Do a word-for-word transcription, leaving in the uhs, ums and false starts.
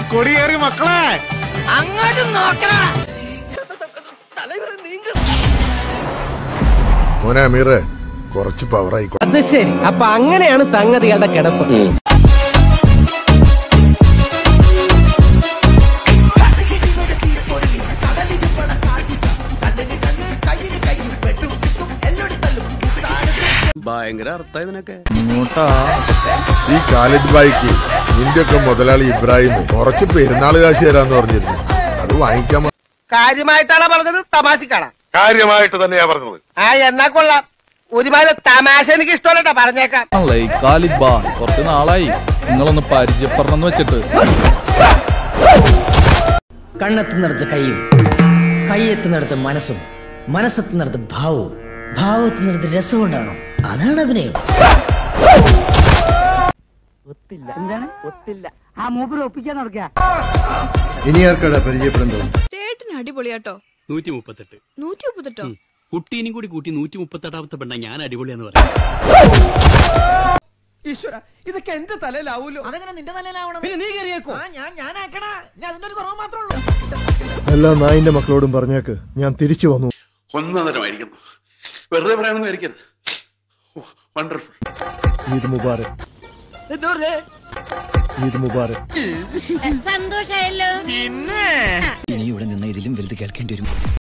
കൊടിയേറി മക്കളെ അങ്ങോട്ട് നോക്കണ മോനെ അമീറെ കുറച്ച് പവറായിക്കോ. അത് ശരി, അപ്പൊ അങ്ങനെയാണ് സംഗതികളുടെ കിടപ്പ്. ഭയങ്കര അർത്ഥം ഇതിനൊക്കെ. ഈ കാലിദ് ബായിക്ക് നിന്റെ ഒക്കെ മുതലാളി ഇബ്രാഹിം കുറച്ച് പെരുന്നാള് കാശ് തരാന്ന് പറഞ്ഞിരുന്നു. അത് വാങ്ങിക്കാൻ കാര്യമായിട്ടാണ് പറഞ്ഞത്, തമാശക്കാണ്? കാര്യമായിട്ട് തന്നെയാ പറഞ്ഞത്. ആ എന്നാ കൊള്ളാം. ഒരുപാട് തമാശ എനിക്ക് ഇഷ്ടമല്ലട്ടാ, പറഞ്ഞേക്കാം. കാലിദ് ബാ കുറച്ച് നാളായി നിങ്ങളൊന്ന് പരിചയപ്പെടണമെന്ന് വെച്ചിട്ട്. കണ്ണെത്തുന്നിടത്ത് കൈയും, കൈയെത്തുന്നിടത്ത് മനസ്സും, മനസ്സെത്തുന്നിടത്ത് ഭാവവും, ഭാവത്തുന്നിടത്ത് രസം ഉണ്ടാണോ? അതാണ് അഭിനയം. ഒത്തില്ല. എന്താണ് ഒത്തില്ല? ആ മൂപ്പര് ഒപ്പിക്കാൻ നടക്കുക. ഇനി ആർക്കടാ പരിചയപ്പെടുന്നത്? ചേട്ടന് അടിപൊളിയാട്ടോ. നൂറ്റി മുപ്പത്തെട്ട് നൂറ്റി മുപ്പത്തെട്ടോ? കുട്ടീനും കൂടി കൂട്ടി നൂറ്റി മുപ്പത്തെട്ടാമത്തെ പെണ്ണ ഞാൻ അടിപൊളിയാന്ന് പറയാം. ഈശ്വര, ഇതൊക്കെ എന്റെ തലയിലാവൂലോ? അതങ്ങനെ നിന്റെ തലയിലാവണം. പിന്നെ നീ കയറിയേക്കോ? ഞാൻ ഞാനാക്കണ. ഞാൻ അതിന്റെ ഒരു കുറവ് മാത്രമേ ഉള്ളൂ. എല്ലാ നായിന്റെ മക്കളോടും പറഞ്ഞേക്ക് ഞാൻ തിരിച്ചു വന്നു. ഒന്നരമായിരിക്കുന്നു. വെറുതെ പറയാനൊന്നും ആയിരിക്കരുത്. വണ്ടർഫുൾ. ഈദ് മുബാറക്. ഈദ് മുബാറക്. സന്തോഷായല്ലോ. ഇനി ഇവിടെ നിന്ന് ഇതിലും വലുത് കേൾക്കേണ്ടി വരും.